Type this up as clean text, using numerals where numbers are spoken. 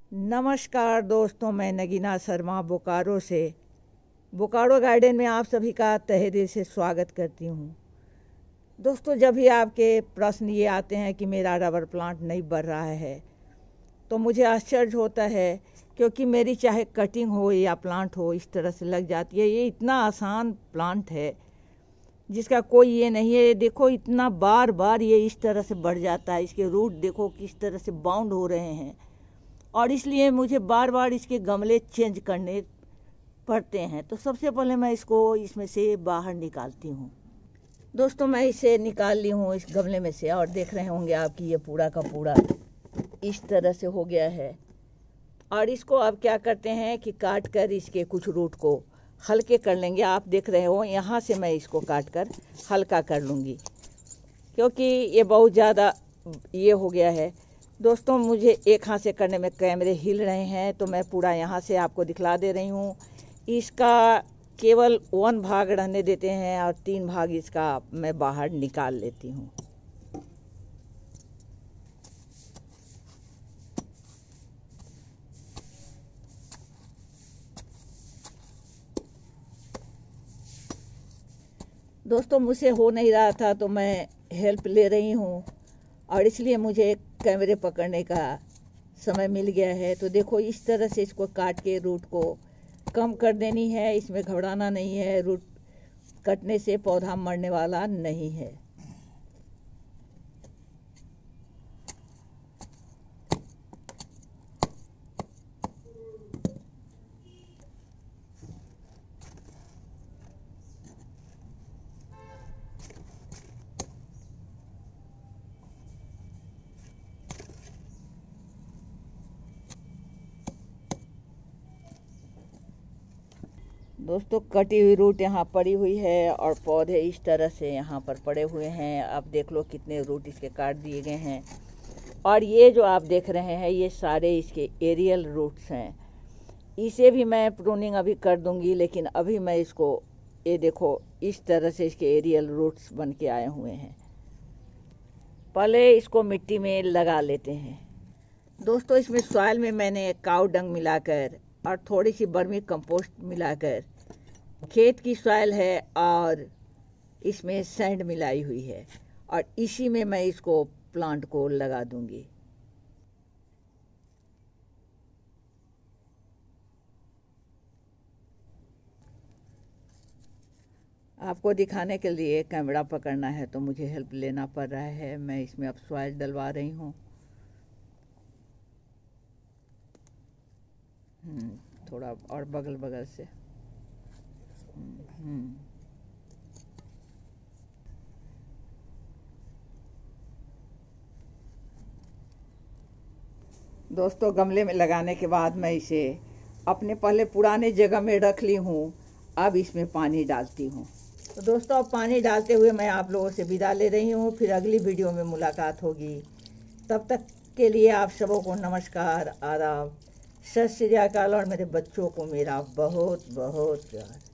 नमस्कार दोस्तों, मैं नगीना शर्मा बोकारो से बोकारो गार्डन में आप सभी का तहे दिल से स्वागत करती हूँ। दोस्तों, जब भी आपके प्रश्न ये आते हैं कि मेरा रबर प्लांट नहीं बढ़ रहा है तो मुझे आश्चर्य होता है, क्योंकि मेरी चाहे कटिंग हो या प्लांट हो इस तरह से लग जाती है। ये इतना आसान प्लांट है जिसका कोई ये नहीं है। देखो, इतना बार बार ये इस तरह से बढ़ जाता है। इसके रूट देखो किस तरह से बाउंड हो रहे हैं, और इसलिए मुझे बार बार इसके गमले चेंज करने पड़ते हैं। तो सबसे पहले मैं इसको इसमें से बाहर निकालती हूँ। दोस्तों, मैं इसे निकाल ली हूँ इस गमले में से, और देख रहे होंगे आप कि ये पूरा का पूरा इस तरह से हो गया है। और इसको अब क्या करते हैं कि काट कर इसके कुछ रूट को हल्के कर लेंगे। आप देख रहे हो, यहाँ से मैं इसको काट कर हल्का कर लूँगी, क्योंकि ये बहुत ज़्यादा ये हो गया है। दोस्तों, मुझे एक हाथ से करने में कैमरे हिल रहे हैं, तो मैं पूरा यहाँ से आपको दिखला दे रही हूँ। इसका केवल 1 भाग रहने देते हैं और 3 भाग इसका मैं बाहर निकाल लेती हूँ। दोस्तों, मुझसे हो नहीं रहा था तो मैं हेल्प ले रही हूँ, और इसलिए मुझे कैमरे पकड़ने का समय मिल गया है। तो देखो, इस तरह से इसको काट के रूट को कम कर देनी है। इसमें घबराना नहीं है, रूट कटने से पौधा मरने वाला नहीं है। दोस्तों, कटी हुई रूट यहाँ पड़ी हुई है, और पौधे इस तरह से यहाँ पर पड़े हुए हैं। आप देख लो कितने रूट इसके काट दिए गए हैं। और ये जो आप देख रहे हैं ये सारे इसके एरियल रूट्स हैं। इसे भी मैं प्रूनिंग अभी कर दूंगी, लेकिन अभी मैं इसको, ये देखो इस तरह से इसके एरियल रूट्स बन के आए हुए हैं। पहले इसको मिट्टी में लगा लेते हैं। दोस्तों, इसमें सॉइल में मैंने काऊ डंग मिलाकर और थोड़ी सी वर्मी कंपोस्ट मिलाकर, खेत की सॉइल है और इसमें सैंड मिलाई हुई है, और इसी में मैं इसको प्लांट को लगा दूंगी। आपको दिखाने के लिए कैमरा पकड़ना है तो मुझे हेल्प लेना पड़ रहा है। मैं इसमें अब सॉइल डलवा रही हूँ। थोड़ा और बगल बगल से। दोस्तों, गमले में लगाने के बाद मैं इसे अपने पहले पुराने जगह में रख ली हूँ। अब इसमें पानी डालती हूँ। तो दोस्तों, अब पानी डालते हुए मैं आप लोगों से विदा ले रही हूँ। फिर अगली वीडियो में मुलाकात होगी। तब तक के लिए आप सबों को नमस्कार, आदाब, सत श्री अकाल, और मेरे बच्चों को मेरा बहुत बहुत प्यार।